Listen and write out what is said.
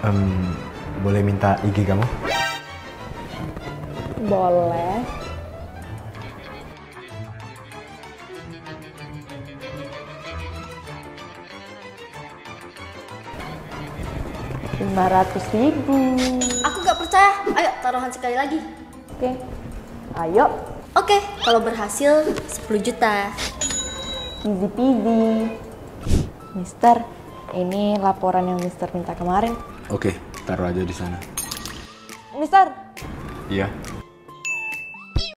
Boleh minta IG kamu? Boleh. Rp500.000. Aku gak percaya. Ayo taruhan sekali lagi. Oke. Ayo. Oke, kalau berhasil 10 juta. Easy peasy. Mister, ini laporan yang Mister minta kemarin. Oke, taruh aja di sana. Mister, Iya.